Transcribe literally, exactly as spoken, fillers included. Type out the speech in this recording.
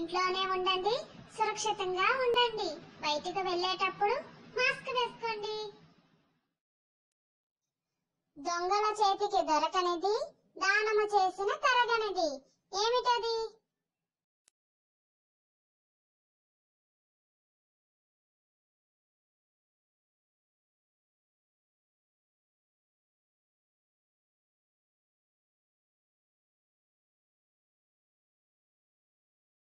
ఇంట్లోనే ఉండండి, సురక్షితంగా ఉండండి. బయటికి వెళ్ళేటప్పుడు మాస్క్ వేసుకోండి. దొంగల చేతికి దొరకనిది, దానము చేసిన తరగనిది. ఏమిటది?